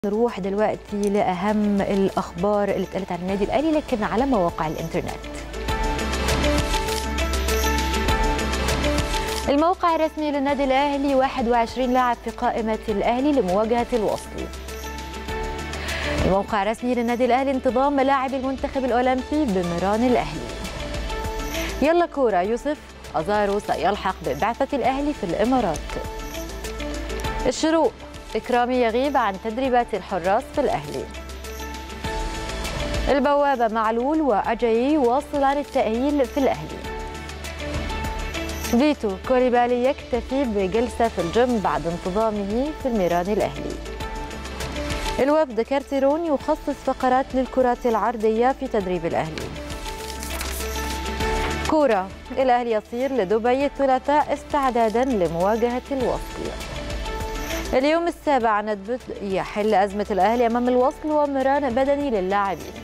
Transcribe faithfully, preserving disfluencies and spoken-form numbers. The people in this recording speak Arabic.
نروح دلوقتي لأهم الأخبار اللي اتقالت عن النادي الأهلي لكن على مواقع الإنترنت. الموقع الرسمي للنادي الأهلي واحد وعشرين لاعب في قائمة الأهلي لمواجهة الوصل. الموقع الرسمي للنادي الأهلي انتظام لاعبي المنتخب الأولمبي بمران الأهلي. يلا كورة يوسف أزارو سيلحق ببعثة الأهلي في الإمارات. الشروق إكرامي يغيب عن تدريبات الحراس في الأهلي. البوابة معلول وأجايي واصل التأهيل في الأهلي. فيتو كوليبالي يكتفي بجلسة في الجيم بعد انتظامه في الميران الأهلي. الوفد كارتيرون يخصص فقرات للكرات العرضية في تدريب الأهلي. كورة الأهلي يصير لدبي الثلاثاء استعدادا لمواجهة الوصل. اليوم السابع ندبت يحل أزمة الأهلي أمام الوصل ومران بدني للاعبين.